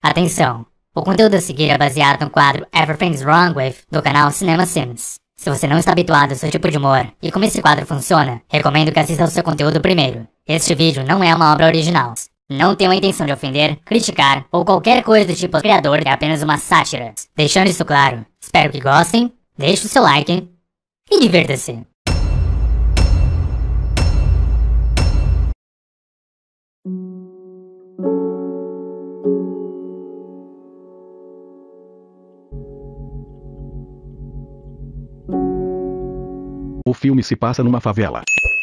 Atenção! O conteúdo a seguir é baseado no quadro Everything's Wrong With do canal Cinema Sims. Se você não está habituado ao seu tipo de humor e como esse quadro funciona, recomendo que assista ao seu conteúdo primeiro. Este vídeo não é uma obra original. Não tenho a intenção de ofender, criticar ou qualquer coisa do tipo. O criador é apenas uma sátira. Deixando isso claro, espero que gostem, deixe o seu like e divirta-se. O filme se passa numa favela.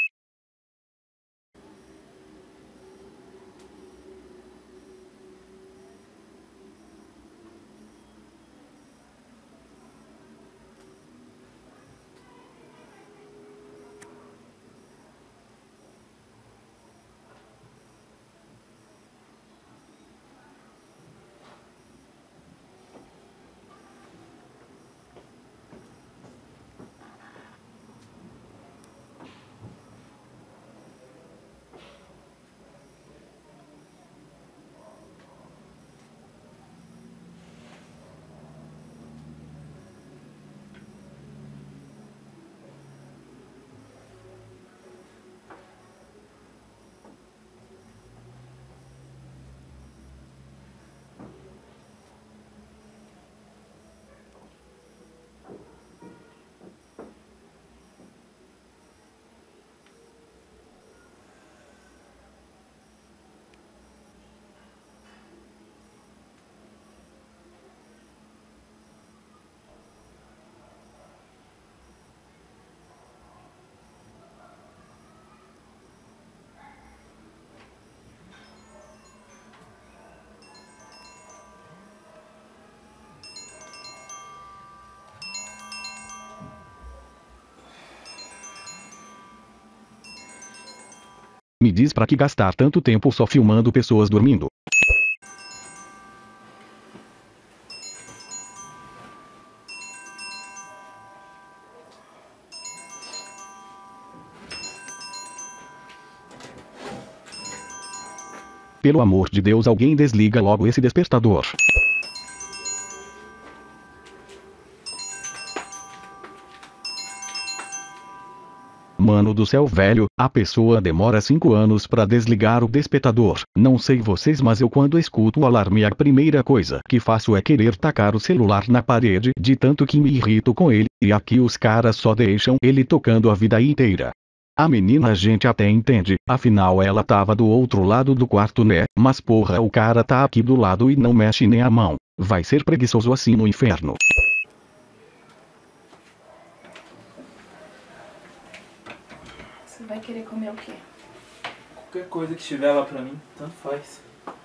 Me diz pra que gastar tanto tempo só filmando pessoas dormindo? Pelo amor de Deus, alguém desliga logo esse despertador. Mano do céu, velho, a pessoa demora 5 anos pra desligar o despertador. Não sei vocês, mas eu quando escuto o alarme a primeira coisa que faço é querer tacar o celular na parede, de tanto que me irrito com ele, e aqui os caras só deixam ele tocando a vida inteira. A menina a gente até entende, afinal ela tava do outro lado do quarto, né? Mas porra, o cara tá aqui do lado e não mexe nem a mão. Vai ser preguiçoso assim no inferno. Você vai querer comer o quê? Qualquer coisa que estiver lá pra mim, tanto faz.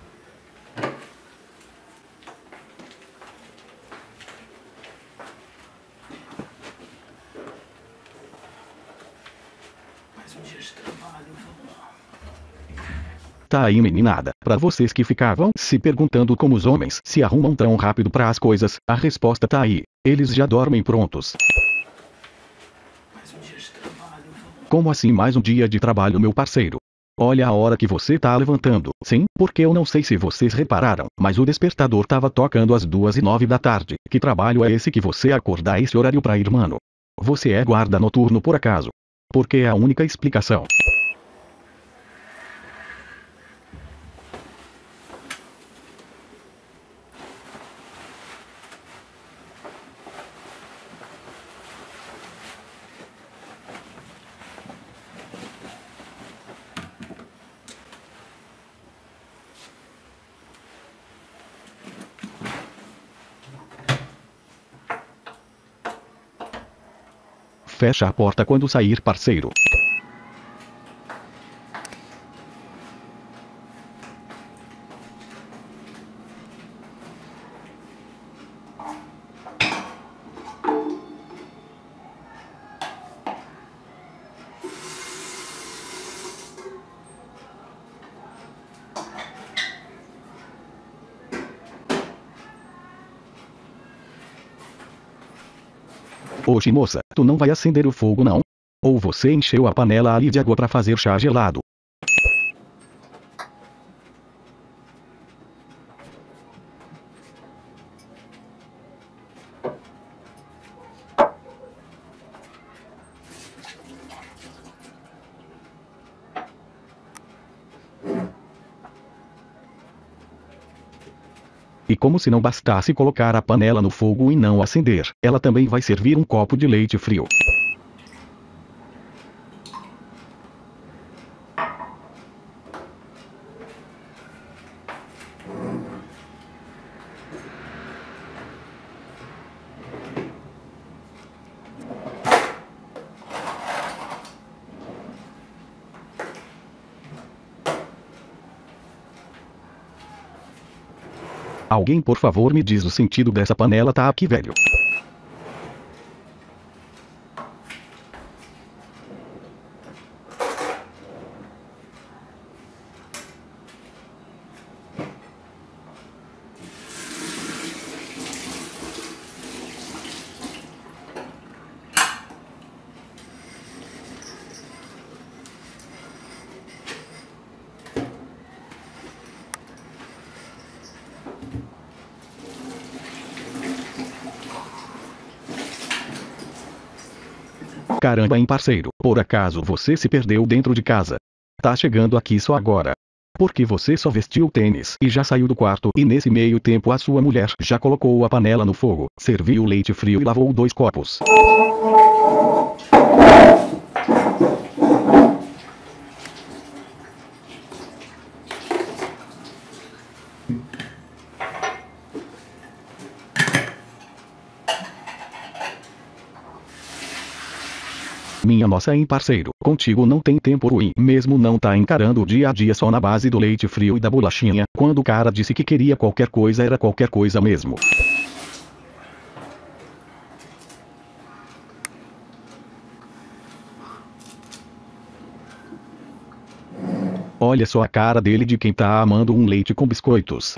Mais um dia de trabalho, vamos lá. Tá aí, meninada, pra vocês que ficavam se perguntando como os homens se arrumam tão rápido para as coisas, a resposta tá aí. Eles já dormem prontos. Mais um dia de trabalho, vamos lá. Como assim mais um dia de trabalho, meu parceiro? Olha a hora que você tá levantando. Sim, porque eu não sei se vocês repararam, mas o despertador tava tocando às 2:09 da tarde. Que trabalho é esse que você acorda a esse horário pra ir, mano? Você é guarda noturno por acaso? Porque é a única explicação. Fecha a porta quando sair, parceiro. Oxe, moça, tu não vai acender o fogo não? Ou você encheu a panela ali de água pra fazer chá gelado? E como se não bastasse colocar a panela no fogo e não acender, ela também vai servir um copo de leite frio. Alguém por favor me diz o sentido dessa panela tá aqui, velho. Caramba, hein, parceiro, por acaso você se perdeu dentro de casa? Tá chegando aqui só agora. Porque você só vestiu tênis e já saiu do quarto e nesse meio tempo a sua mulher já colocou a panela no fogo, serviu o leite frio e lavou 2 copos. Minha nossa, hein, parceiro, contigo não tem tempo ruim, mesmo não tá encarando o dia a dia só na base do leite frio e da bolachinha, quando o cara disse que queria qualquer coisa era qualquer coisa mesmo. Olha só a cara dele de quem tá amando um leite com biscoitos.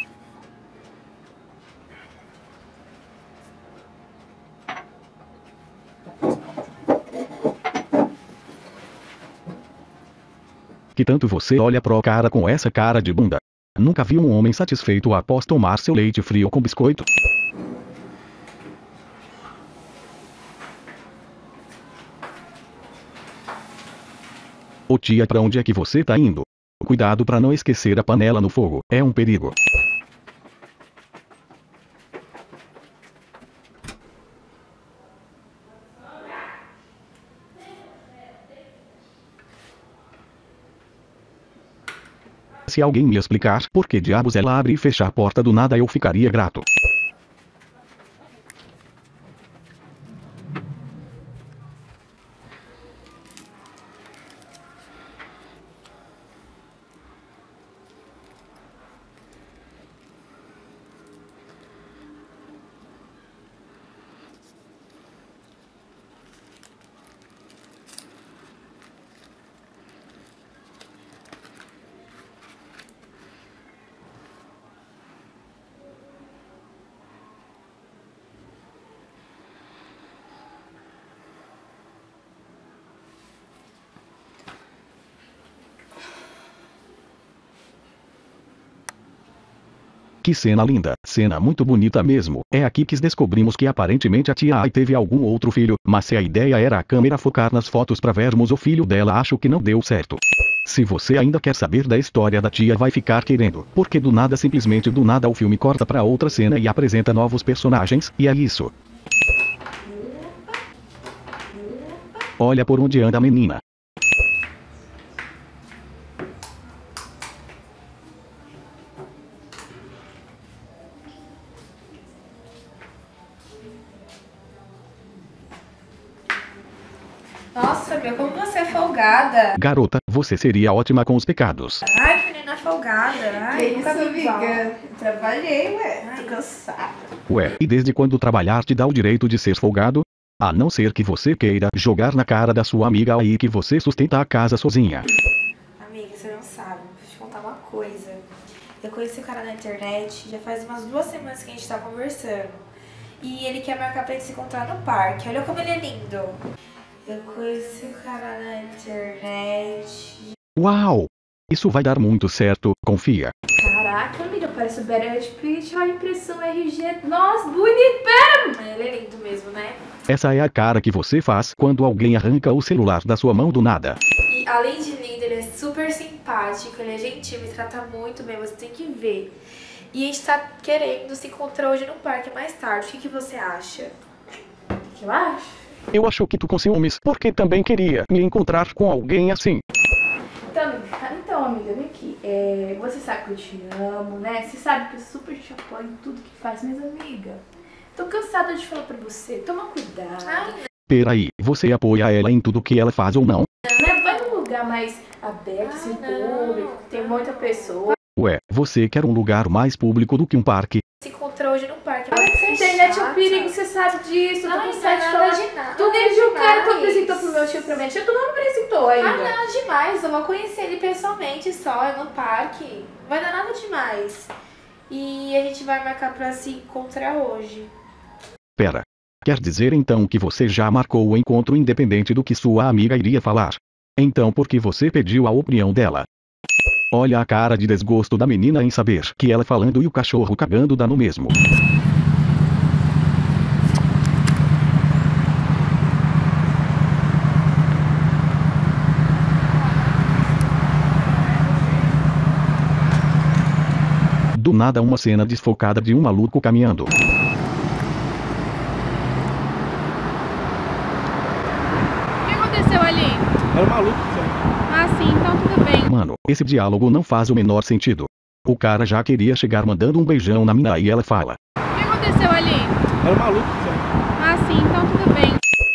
Que tanto você olha pro cara com essa cara de bunda? Nunca vi um homem satisfeito após tomar seu leite frio com biscoito? Ô tia, pra onde é que você tá indo? Cuidado pra não esquecer a panela no fogo, é um perigo. Se alguém me explicar por que diabos ela abre e fecha a porta do nada, eu ficaria grato. Que cena linda, cena muito bonita mesmo. É aqui que descobrimos que aparentemente a tia Ai teve algum outro filho, mas se a ideia era a câmera focar nas fotos pra vermos o filho dela, acho que não deu certo. Se você ainda quer saber da história da tia, vai ficar querendo, porque do nada, simplesmente do nada, o filme corta pra outra cena e apresenta novos personagens, e é isso. Olha por onde anda a menina. Nossa, meu, como você é folgada. Garota, você seria ótima com os pecados. Ai, que menina folgada. Ai, nunca vi igual. Trabalhei, ué. Ai, Tô cansada. Ué, e desde quando trabalhar te dá o direito de ser folgado? A não ser que você queira jogar na cara da sua amiga aí que você sustenta a casa sozinha. Amiga, você não sabe. Vou te contar uma coisa. Eu conheci o cara na internet, já faz umas 2 semanas que a gente tá conversando. E ele quer marcar pra gente se encontrar no parque. Olha como ele é lindo. Eu conheci o cara na internet. Uau! Isso vai dar muito certo, confia. Caraca, amiga, parece o Brad Pitt. Olha a impressão RG. Nossa, bonito, pera! Mas ele é lindo mesmo, né? Essa é a cara que você faz quando alguém arranca o celular da sua mão do nada. E além de lindo, ele é super simpático, ele é gentil, me trata muito bem, você tem que ver. E a gente tá querendo se encontrar hoje no parque mais tarde. O que você acha? O que eu acho? Eu acho que tu com ciúmes, porque também queria me encontrar com alguém assim. Então, amiga, vem aqui. Você sabe que eu te amo, né? Você sabe que eu super te apoio em tudo que faz, mas amiga, tô cansada de falar pra você. Toma cuidado. Peraí, você apoia ela em tudo que ela faz ou não? Né? Vai num lugar mais aberto, assim, público, que tem muita pessoa. Ué, você quer um lugar mais público do que um parque? Se encontrar hoje no parque. A internet é um perigo, você sabe disso. Eu tô cansada de falar. Tu nem viu o cara que tu apresentou pro meu tio pra minha tia, tu não me apresentou ainda. Não, demais. Eu vou conhecer ele pessoalmente só, no parque. Não vai dar nada demais. E a gente vai marcar pra se encontrar hoje. Pera. Quer dizer então que você já marcou o encontro independente do que sua amiga iria falar? Então por que você pediu a opinião dela? Olha a cara de desgosto da menina em saber que ela falando e o cachorro cagando dá no mesmo. Do nada uma cena desfocada de um maluco caminhando. O que aconteceu ali? Era maluco, sério. Ah, sim, então tudo bem. Mano, esse diálogo não faz o menor sentido. O cara já queria chegar mandando um beijão na mina e ela fala. O que aconteceu ali? Era maluco, sério. Ah, sim, então tudo bem.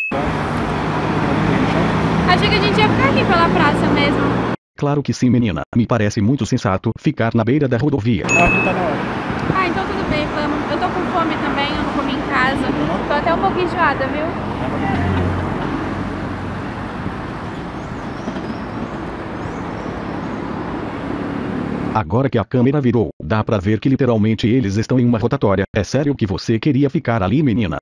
Achei que a gente ia ficar aqui pela praça mesmo. Claro que sim, menina. Me parece muito sensato ficar na beira da rodovia. Aqui tá na hora. Ah, então tudo bem, vamos. Eu tô com fome também, eu não comi em casa. Tô até um pouquinho enjoada, viu? Agora que a câmera virou, dá pra ver que literalmente eles estão em uma rotatória. É sério que você queria ficar ali, menina?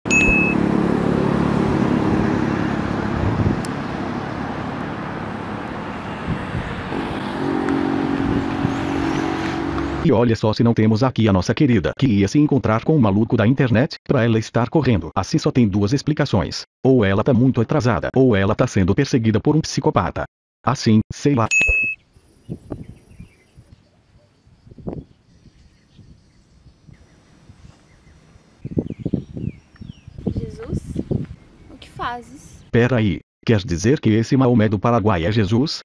E olha só se não temos aqui a nossa querida que ia se encontrar com o maluco da internet, pra ela estar correndo. Assim só tem duas explicações. Ou ela tá muito atrasada, ou ela tá sendo perseguida por um psicopata. Assim, sei lá. Jesus, o que fazes? Pera aí, quer dizer que esse Maomé do Paraguai é Jesus?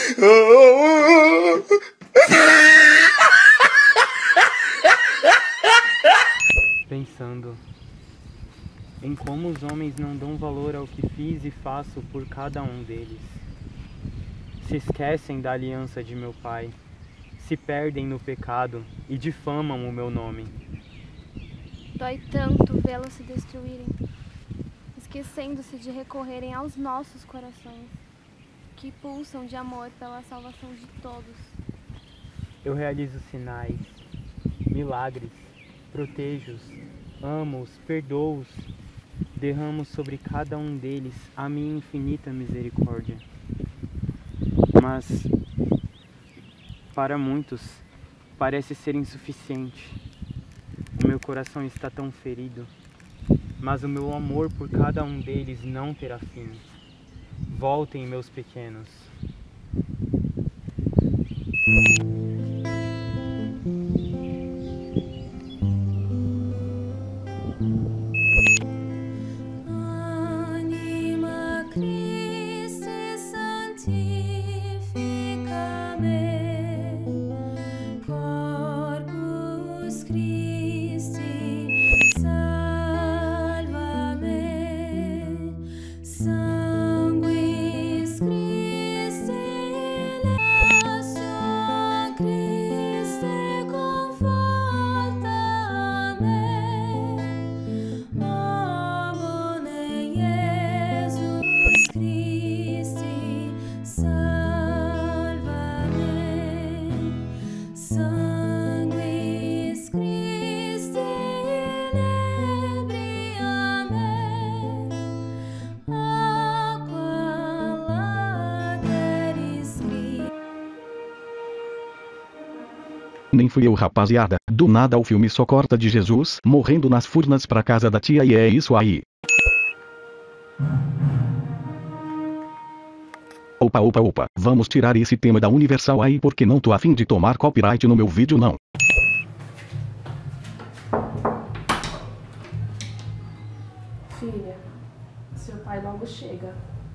Pensando em como os homens não dão valor ao que fiz e faço por cada um deles. Se esquecem da aliança de meu pai, se perdem no pecado e difamam o meu nome. Dói tanto vê-los se destruírem, esquecendo-se de recorrerem aos nossos corações, que pulsam de amor pela salvação de todos. Eu realizo sinais, milagres, protejo-os, amo-os, perdoo-os, derramo sobre cada um deles a minha infinita misericórdia. Mas, para muitos, parece ser insuficiente. O meu coração está tão ferido, mas o meu amor por cada um deles não terá fim. Voltem, meus pequenos. Anima Christi sanctificame, Corpus Christi salvame, Sanguis Christi latio Christi confortame, Omne Jesus Christi salvame, Sanguis Christi inebriame, aqua lageris Christi. Nem fui eu, rapaziada. Do nada o filme só corta de Jesus morrendo nas furnas pra casa da tia e é isso aí. Opa, vamos tirar esse tema da Universal aí porque não tô afim de tomar copyright no meu vídeo não. Filha, seu pai logo chega.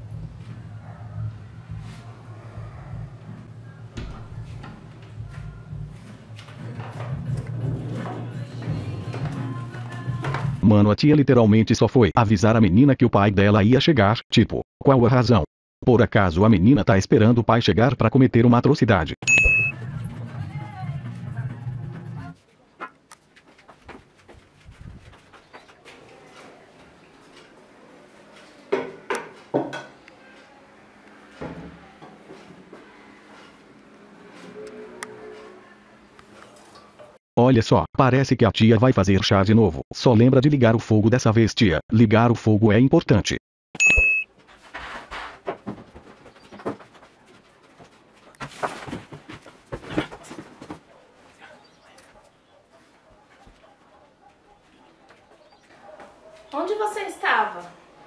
Mano, a tia literalmente só foi avisar a menina que o pai dela ia chegar, tipo, qual a razão? Por acaso a menina tá esperando o pai chegar pra cometer uma atrocidade? Olha só, parece que a tia vai fazer chá de novo. Só lembra de ligar o fogo dessa vez, tia. Ligar o fogo é importante. Onde você estava?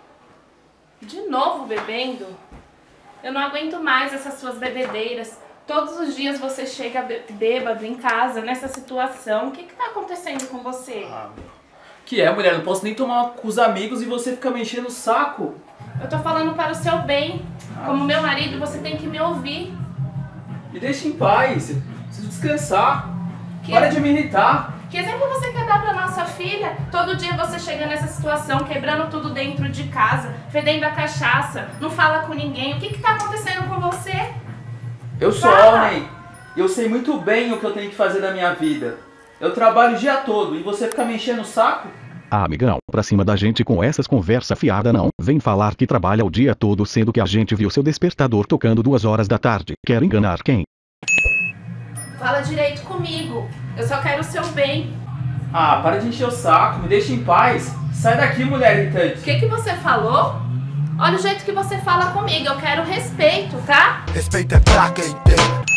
De novo bebendo? Eu não aguento mais essas suas bebedeiras. Todos os dias você chega bêbado em casa, nessa situação. O que tá acontecendo com você? Que é, mulher? Não posso nem tomar com os amigos e você fica me enchendo o saco. Eu tô falando para o seu bem. Como meu marido, você tem que me ouvir. Me deixa em paz. Preciso descansar. Que- Para de me irritar. Que exemplo você quer dar pra nossa filha? Todo dia você chega nessa situação, quebrando tudo dentro de casa, fedendo a cachaça, não fala com ninguém. O que tá acontecendo com você? Eu sou Fala. homem. E eu sei muito bem o que eu tenho que fazer da minha vida. Eu trabalho o dia todo e você fica me enchendo o saco? Ah, amigão, pra cima da gente com essas conversa fiada não. Vem falar que trabalha o dia todo sendo que a gente viu seu despertador tocando 2 horas da tarde. Quer enganar quem? Fala direito comigo. Eu só quero o seu bem. Ah, para de encher o saco. Me deixa em paz. Sai daqui, mulher irritante. O que você falou? Olha o jeito que você fala comigo. Eu quero respeito, tá? Respeito é pra quem tem.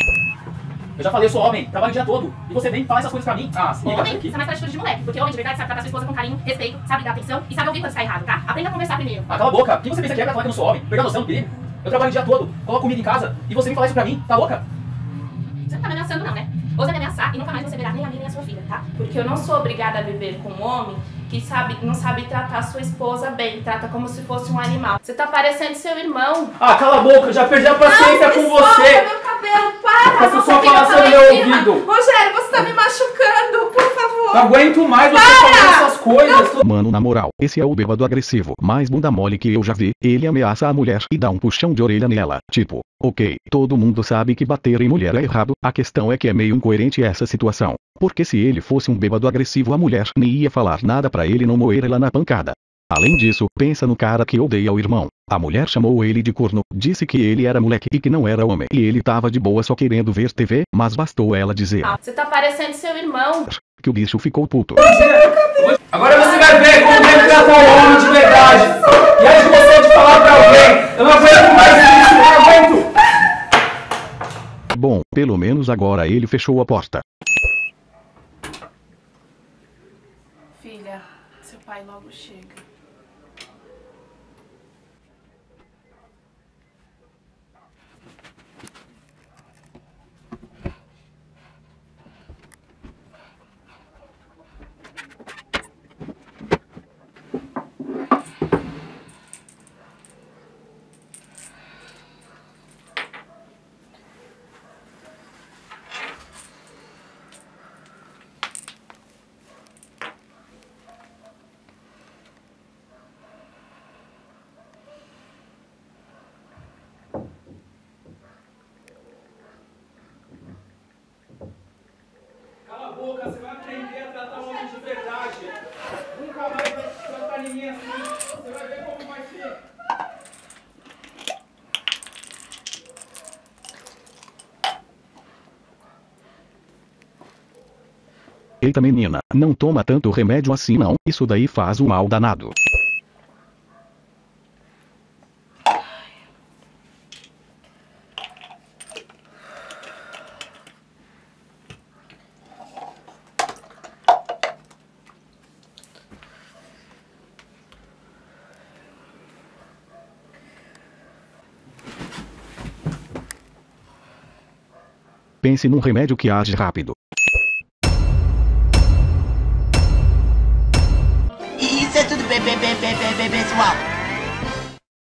Eu já falei, eu sou homem. Trabalho o dia todo. E você vem falar essas coisas pra mim? Ah, se liga Homem, aqui. você não faz atitude de moleque. Porque homem de verdade sabe tratar sua esposa com carinho, respeito, sabe dar atenção e sabe ouvir quando está errado, tá? Aprenda a conversar primeiro. Ah, cala a boca. Quem você pensa que é pra falar que eu não sou homem? Perdeu a noção do perigo? Eu trabalho o dia todo, coloco comida em casa e você vem falar isso pra mim? Tá louca? Você não tá me ameaçando não, né? Ouse me ameaçar e nunca mais você verá nem a minha nem a sua filha, tá? Porque eu não sou obrigada a viver com um homem que não sabe tratar sua esposa bem, trata como se fosse um animal. Você tá parecendo seu irmão. Ah, cala a boca. Eu já perdi a paciência Não, com me você. solta meu cabelo, para! Essa Nossa, sua filha falação tá lá no meu em cima. ouvido. Rogério, você tá me machucando, por favor. Não aguento mais você falar essas coisas. Mano, na moral, esse é o bêbado agressivo mais bunda mole que eu já vi. Ele ameaça a mulher e dá um puxão de orelha nela. Tipo, ok, todo mundo sabe que bater em mulher é errado. A questão é que é meio incoerente essa situação. Porque se ele fosse um bêbado agressivo, a mulher nem ia falar nada pra ele não moer ela na pancada. Além disso, pensa no cara que odeia o irmão. A mulher chamou ele de corno, disse que ele era moleque e que não era homem. E ele tava de boa só querendo ver TV, mas bastou ela dizer Você tá parecendo seu irmão. que o bicho ficou puto. Agora você vai ver como ele trata o homem de verdade. E antes de você de falar pra alguém, eu não aguento mais isso, eu não aguento. Bom, pelo menos agora ele fechou a porta. Filha, seu pai logo chega. Cala a boca, você vai aprender a tratar o homem de verdade. Nunca mais vai tratar ninguém assim. Você vai ver como vai ser. Eita menina, não toma tanto remédio assim não, isso daí faz um mal danado. Pense num remédio que age rápido. Isso é tudo bem, pessoal.